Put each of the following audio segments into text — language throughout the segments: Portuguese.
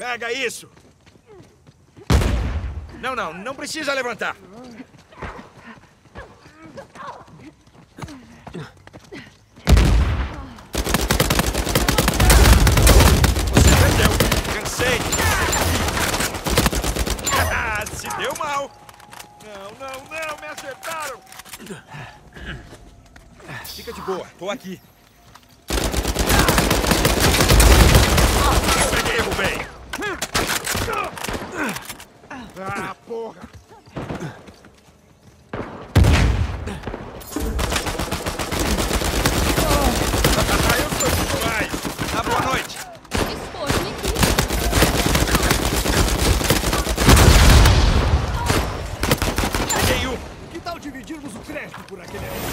Pega isso! Não precisa levantar. Você perdeu. Cansei. Se deu mal. Não, me acertaram. Fica de boa, tô aqui. Peguei, derrubei. Ah, porra! Eu sou demais! Ah, boa noite! Peguei um! Que tal dividirmos o crédito por aquele aí?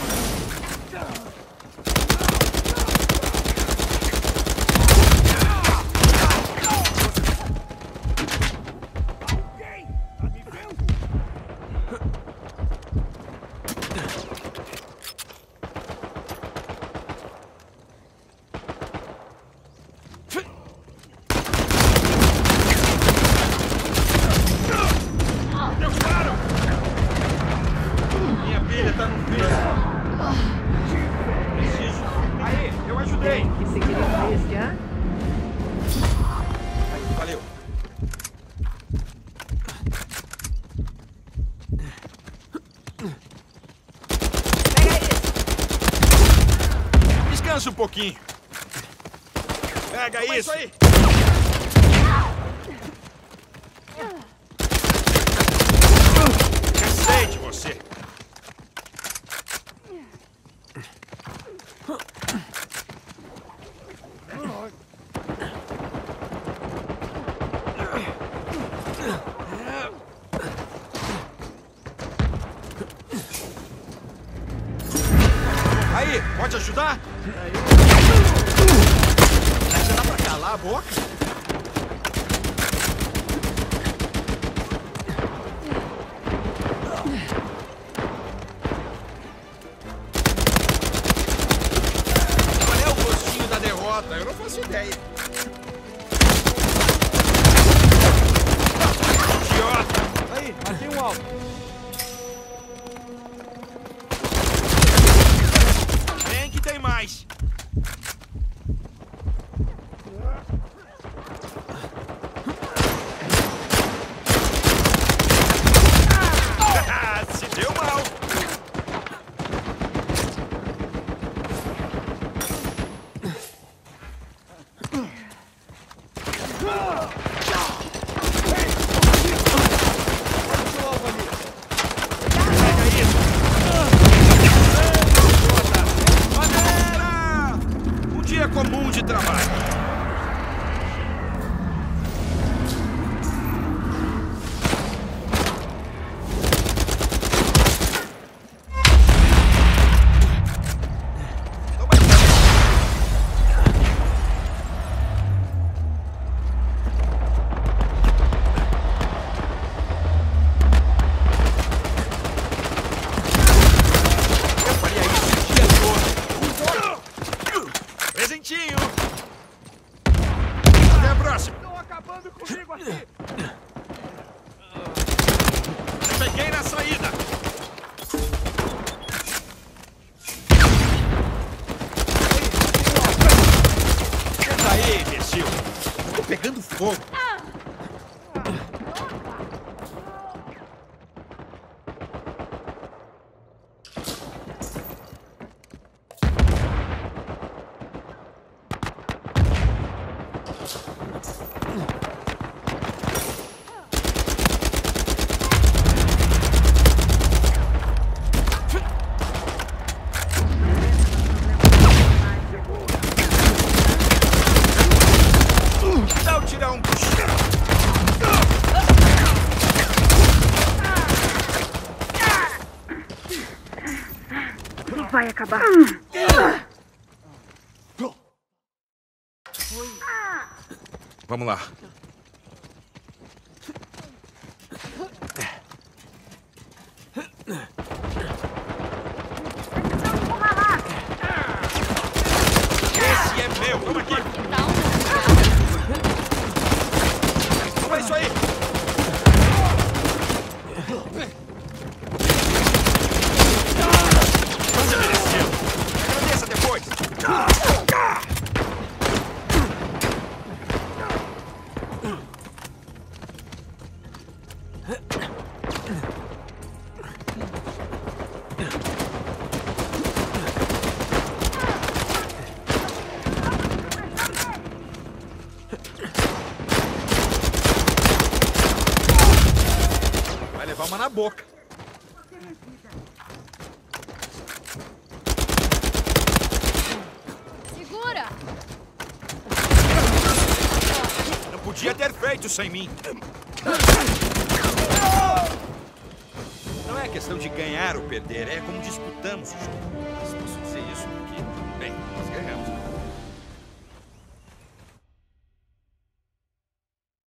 Valeu. Pega isso. Descansa um pouquinho. Pega isso aí. Cansei de você. Aí, pode ajudar? Você dá pra calar a boca? Qual é o gostinho da derrota? Eu não faço ideia. Idiota! Aí, matei um alvo. Vem que tem mais. Se deu mal. Pega isso. Maneira! Um dia comum de trabalho. Eu faria isso o dia todo. Presentinho. Até a próxima. Estão acabando comigo aqui. Peguei na saída. Senta aí, imbecil. Tô pegando fogo. Dá eu tirar um cochilo. Ele vai acabar. Vamos lá. Esse é meu. Vamos aqui. Toma na boca. Segura! Não podia ter feito sem mim. Não é questão de ganhar ou perder, é como disputamos o jogo.